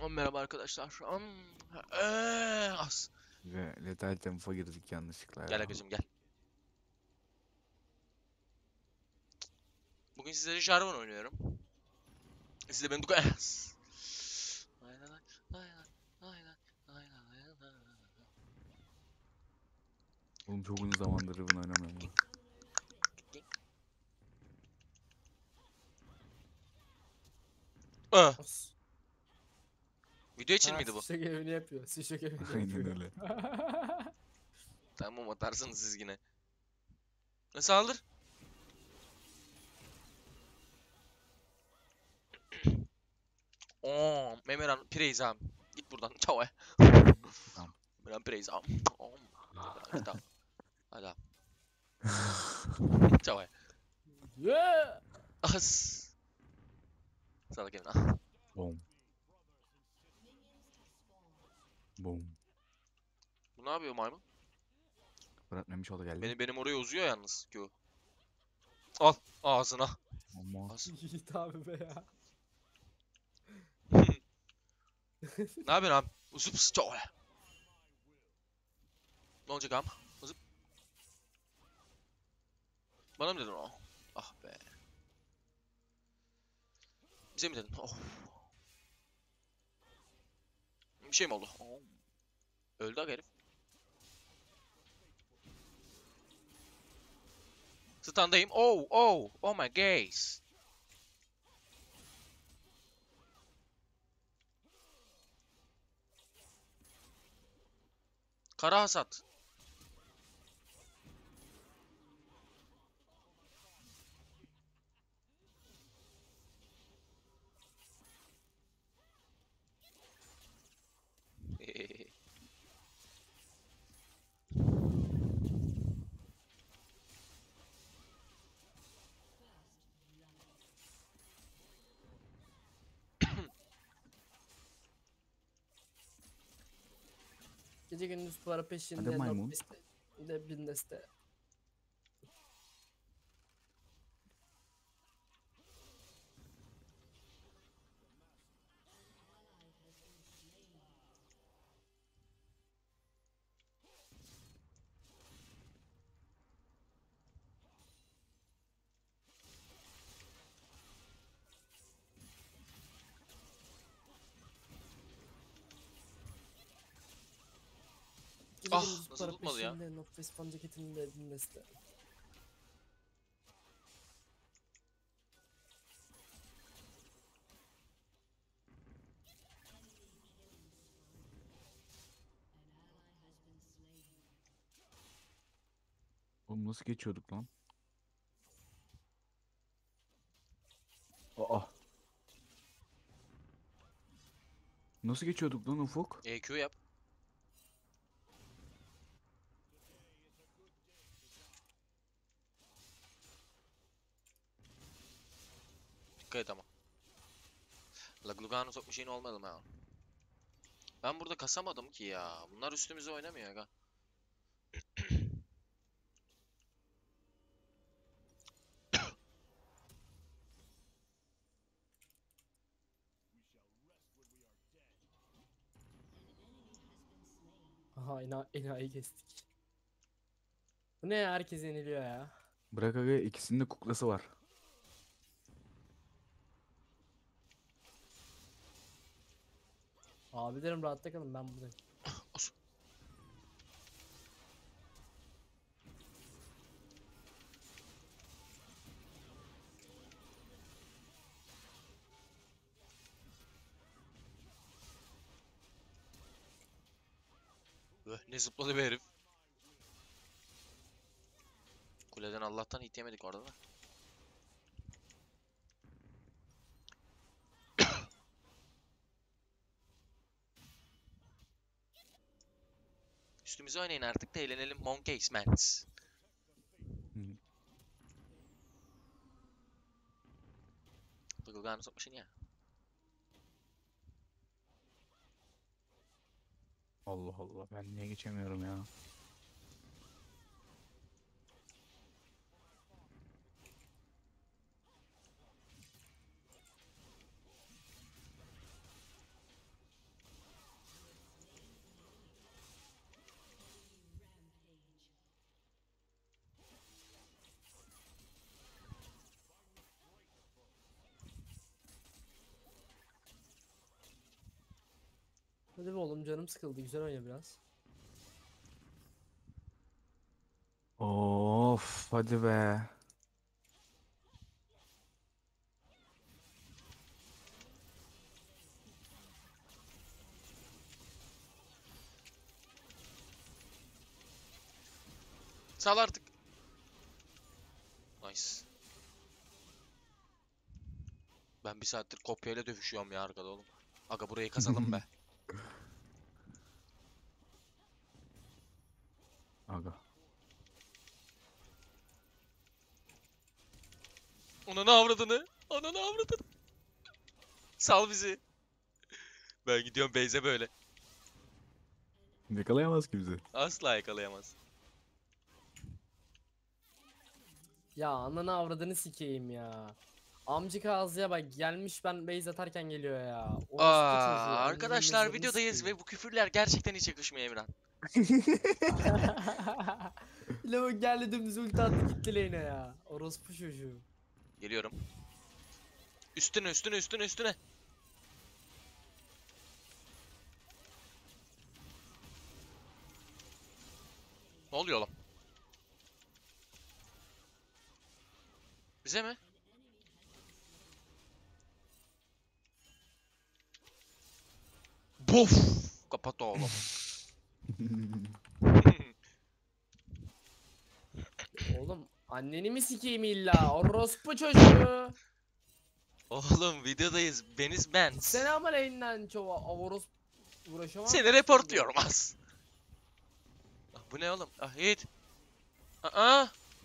Merhaba arkadaşlar. As. Ve Lethal Temp'a girdik yanlışlıkla Gel ya. agacım gel. Bugün sizlere Jarvan oynuyorum. Siz de beni As. Aynen, aynen, aynen, aynen. Oğlum çok uzun zamandır bunu oynamıyorum ya. Ah. As. Video için Ha, miydi bu? sıçra görevini yapıyor. Sıçra görevini Aynen yapıyor. öyle. Tamam atarsınız siz yine. Saldır. Memeran Praise abi. Git buradan. Çao. Tamam. Memeran Praise abi. Memeran git abi. Hadi abi. Çao. Yeah! As. Salak evine. Ah. Bom. Bom. Bu ne yapıyor maymun? Fırat Memişoğlu geldi. Benim oraya uzuyor yalnız. Q. Al ağzına. Ama Az. Yiğit abi be ya. Ne yapıyorsun abi? Uzup sıçıyor. Ne olacak abi? Uzup. Bana mı dedin o? Ah be. Bize mi dedin? Oh. Bir şey mi oldu? Oh. Öldü aga herif. Standayım. Oh oh. Oh my gaze. Kara hasat. Gece gündüz para Hadi peşinde. maymun. Notbiste. De Bindeste. Gece Ah, gündüz nasıl para tutmadı ya? peşinde. Notfest fan ceketinde Bindeste. Oğlum nasıl geçiyorduk lan? Aa. Nasıl geçiyorduk lan Ufuk? EQ yap. Dikkat et ama. Lugano sokmuş yine olmadı mı ya? Ben burada kasamadım ki ya. Bunlar üstümüze oynamıyor aga. Aha enayi kestik. Bu ne ya? Herkes yeniliyor ya. Bırak aga, ikisinin de kuklası var. Abilerim rahatta kalın, ben buradayım. Os. Ne zıpladı be herif. Kuleden Allah'tan hit yemedik orada da. Üstümüze oynayın artık da eğlenelim. Monkeys mans. Hı. Lugano sokmuşsun ya. Allah Allah, ben niye geçemiyorum ya? Hadi be oğlum, canım sıkıldı, güzel oyna biraz. Of hadi be. Sal artık. Nice. Ben bir saattir kopyayla dövüşüyorum ya arkada oğlum. Aga burayı kazalım be. Aga. Ananı avradını. Ananı avradını. Sal bizi. Ben gidiyorum base'e böyle. Yakalayamaz ki bizi. Asla yakalayamaz. Ya ananı avradını sikeyim ya. Amcık ağzıya bak, gelmiş ben base atarken geliyor ya. Orospu çocuğu, Arkadaşlar ananın videodayız sikeyim. ve bu küfürler gerçekten hiç yakışmıyor Emirhan. Lavuk geldi dümdüz ulti attı gitti lane'e ya. Orospu çocuğu. Geliyorum. Üstüne üstüne üstüne üstüne. Ne oluyor oğlum? Bize mi? Bof! Kapat oğlum. Oğlum anneni mi sikeyim illa? Orospu çocuğu. Oğlum videodayız. Beniz ben. Sen ama lane'den çova orospu uğraşamam. Seni reportluyorum az. Ah, bu ne oğlum? Ah Yiğit. Aa!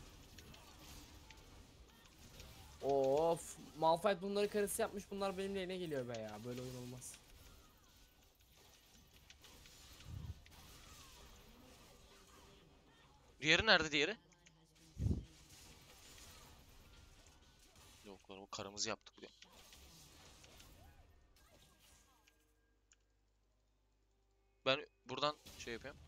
Of, Malphite bunları karısı yapmış, bunlar benim lane'e geliyor be ya. Böyle oyun olmaz. Diğeri nerede diğeri? Yok lan o karımızı yaptık buraya. Ben buradan şey yapayım.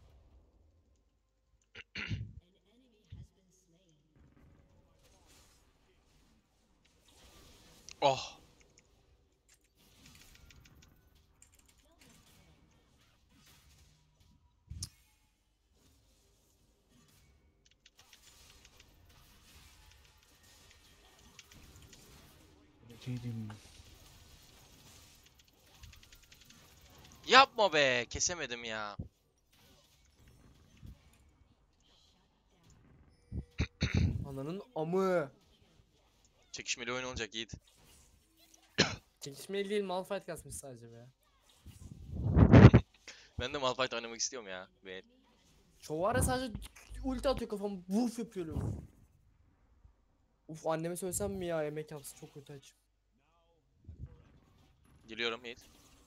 Oh! Dedim. Yapma be! Kesemedim ya. Ananın amı. Çekişmeli oyun olacak Yiğit. Çekişmeli değil, Malphite kasmış sadece be. Ben de Malphite oynamak istiyorum ya. Ve Çovara sadece ulti atıyor, kafamı vuf yapıyor öyle. Uf, anneme söylesem mi ya, yemek yapsın, çok kötü açım. geliyorum Yiğit.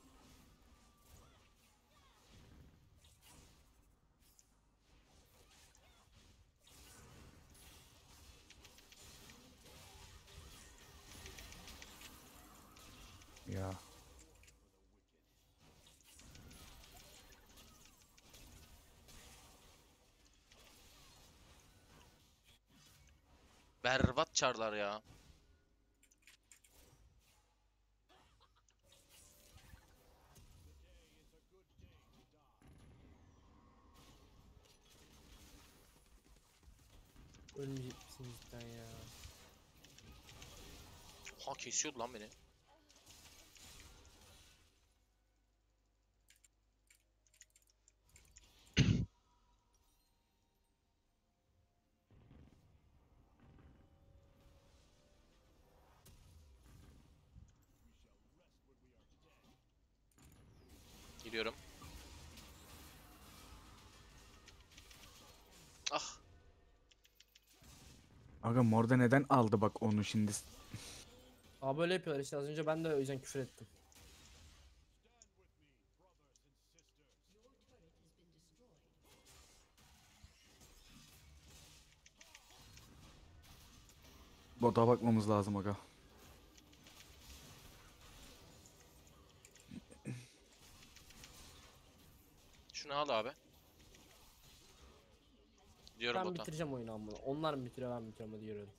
Ya. Berbat çarlar ya. Ölmeyecek misin cidden ya? Ha kesiyordu lan beni. Geliyorum. Ah! Aga Morda neden aldı bak onu şimdi? Aa, böyle yapıyorlar işte, az önce ben de o yüzden küfür ettim. Bota bakmamız lazım aga. Şunu al abi. Diyorum Ben bota. bitireceğim oyunu amma. Onlar mı bitiriyor, ben bitiriyorum, hadi yürü.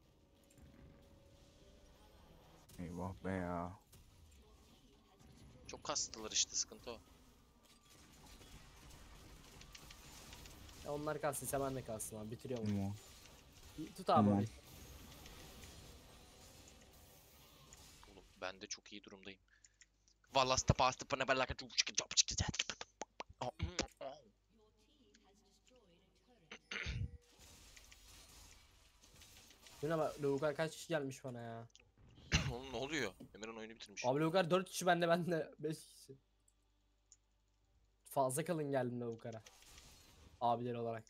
Eyvah be ya. Çok Çok kastılar işte, sıkıntı o. Ya onlar kalsın, ben de kalsın abi, bitiriyorum onu. Tamam. Tut abi Tamam. orayı. Oğlum ben de çok iyi durumdayım. Vallasta pasta pana bella ka çubuk çıkı çabuk çıkı. Yine bak Lugar kaç kişi gelmiş bana ya. Oğlum ne oluyor? Emirhan oyunu bitirmiş. Abi Lugar 4 kişi, bende 5 kişi. Fazla kalın geldim Lugar'a. Abiler olarak.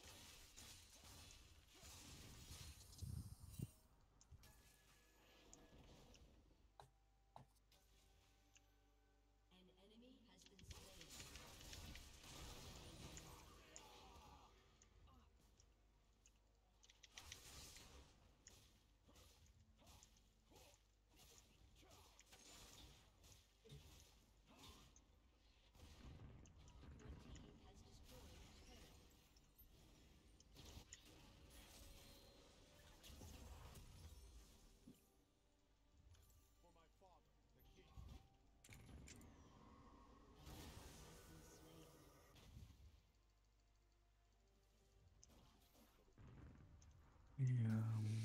Ya.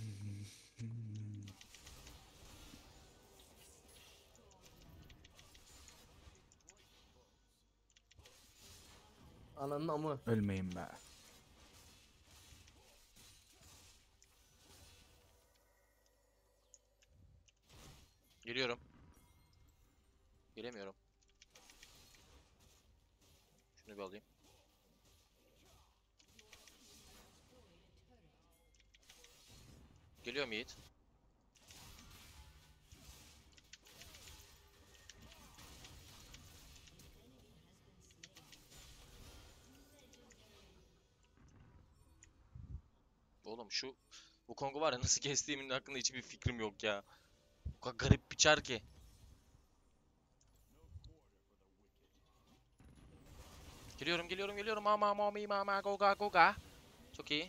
Ananın amı. Ölmeyin be. Geliyorum. Gelemiyorum. Şunu bir alayım. Geliyorum Yiğit. Oğlum bu Kong'u var ya, nasıl kestiğimin hakkında hiçbir fikrim yok ya. O kadar garip biçer ki. Geliyorum. Mama mami mama goga goga. Çok iyi.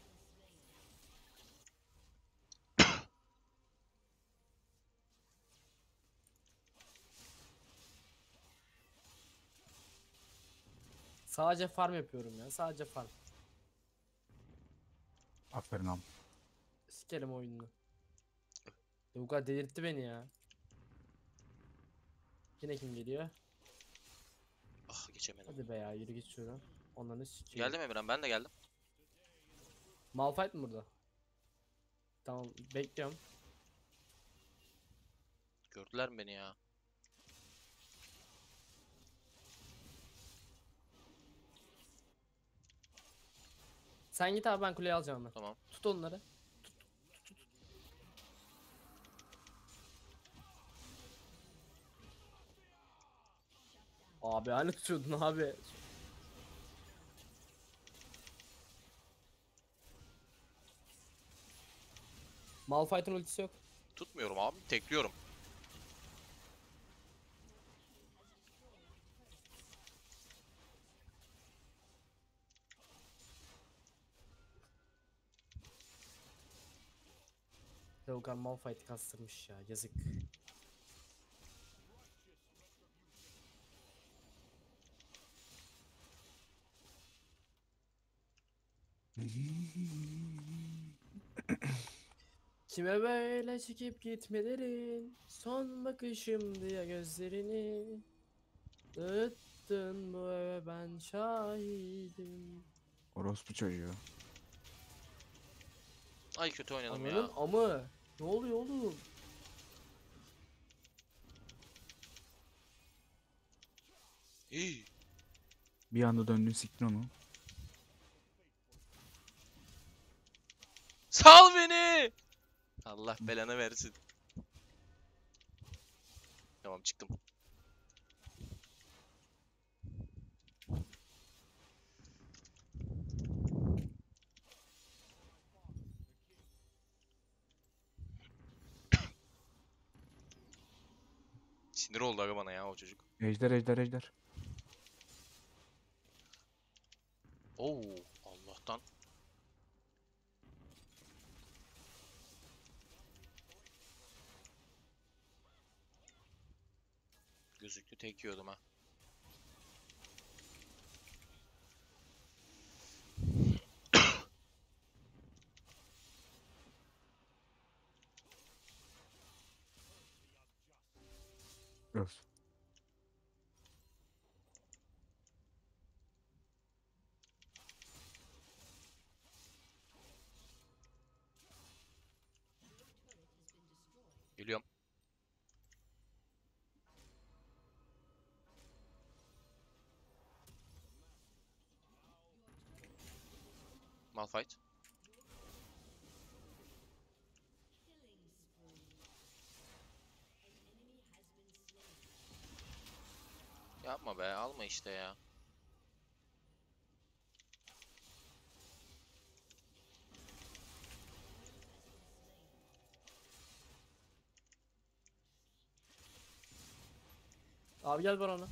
Sadece farm yapıyorum ya. Sadece farm. Aferin am. Sikerim oyununu. Lugar delirtti beni ya. Yine kim geliyor? Ah, geçemedim. Hadi be ya, yürü git şuradan. Onları sikeyim. Geldim Emirhan, ben de geldim. Malphite mi burada? Tamam, bekliyorum. Gördüler mi beni ya? Sen git abi, ben kuleyi alacağım ben. Tamam. Tut onları. Tut. Abi hani tutuyordun abi. Malphite'ın ultisi yok. Tutmuyorum abi, tekliyorum. Lugar Malphite'i kastırmış ya, yazık. Kime böyle çekip gitmelerin, son bakışım diye gözlerini dağıttın bu eve, ben şahidim. Orospu çocuğu. Ay kötü oynadım Ananın ya. amı. Ne oluyor oğlum? İyi. Bir anda döndün siktin onu. Sal beni. Allah belanı versin. Tamam, çıktım. Sinir oldu aga bana ya o çocuk. Ejder. Oo, Allah'tan. gözüktü. Tek yiyordum ha. Öf. Geliyorum. Malphite. Yapma be, alma işte ya. Abi gel bana.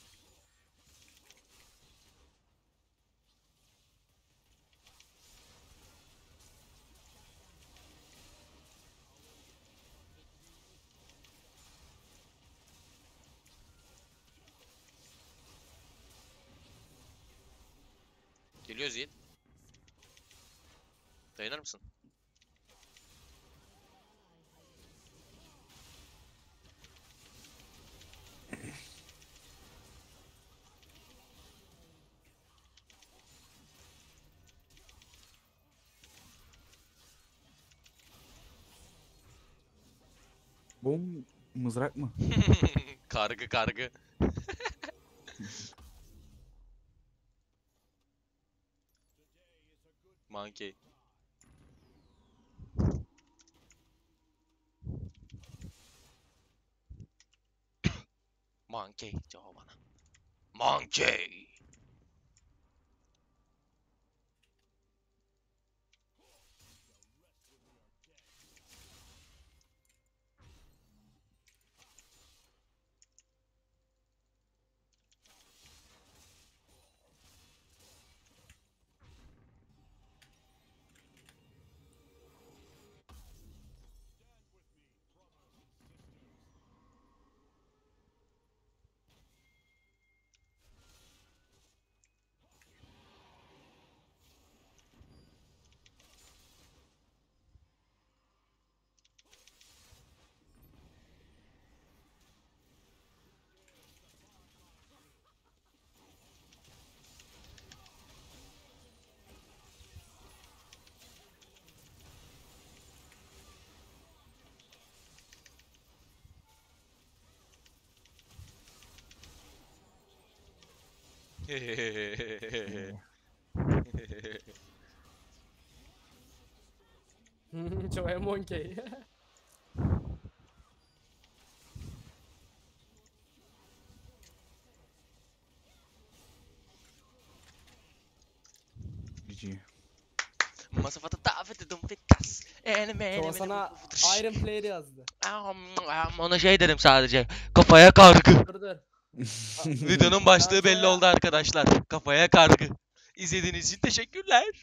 Geliyoruz Yiğit. Dayanır mısın? Bom mızrak mı? Kargı kargı. Monkey. Monkey cevap bana. Monkey. Çoğu monkey. GG. Masafata davet edin fitas. Çoğu sana Iron Player yazdı. Ona şey dedim sadece. Kafaya kargı. Dur dur. Videonun başlığı belli Çoğu'ya- oldu arkadaşlar. Kafaya kargı. İzlediğiniz için teşekkürler.